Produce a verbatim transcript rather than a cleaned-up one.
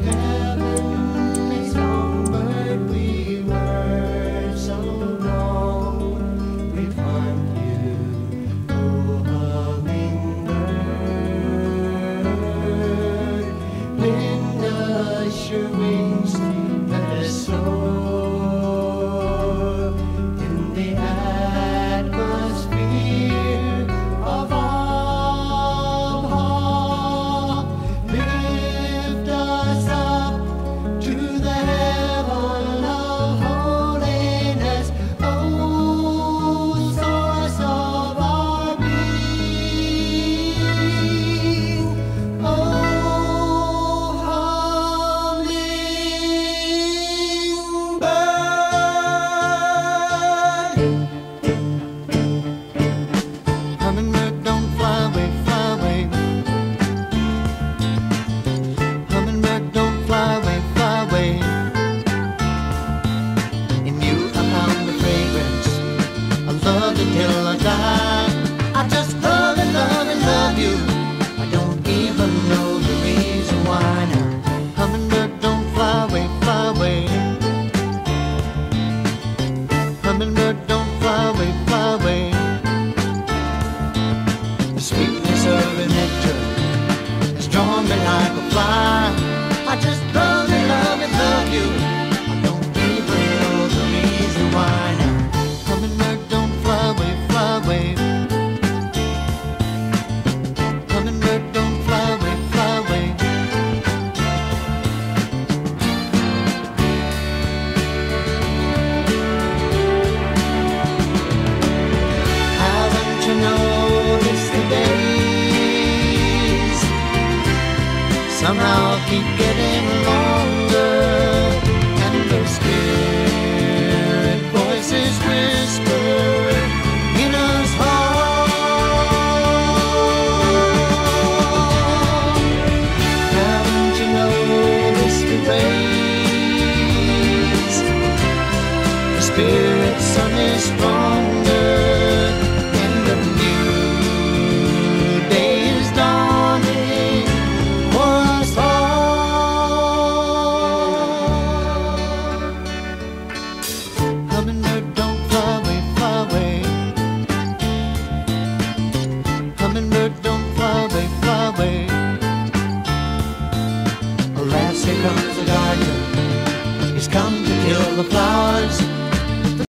Heavenly songbird, we were so wrong. We found you, oh hummingbird. Lend us your wings, let us soar in the atmosphere of awe. Lift us up to the heaven of holiness, oh source of our being, oh hummingbird. Hummingbird, don't fly away, fly away. Hummingbird, don't fly away, fly away. In you I found the fragrance of love until I die. I just love and love and love you. I don't even know the reason why now. Hummingbird, don't fly away, fly away. Hummingbird, don't fly away, fly away. The sweetness of the nectar has drawn me like a fly. I just love and love and love you. I don't even know the reason why now. Hummingbird, don't fly away, fly away. Hummingbird, don't fly away, fly away. Haven't you noticed the days somehow keep getting longer, and the spirit voices whisper in us heart. Haven't you noticed the rays? The spirit sun is stronger, and the new day is dawning for us all. Hummingbird, don't fly away, fly away. Hummingbird, don't fly away, fly away. Alas, here comes the gardener. He's come to kill the fly.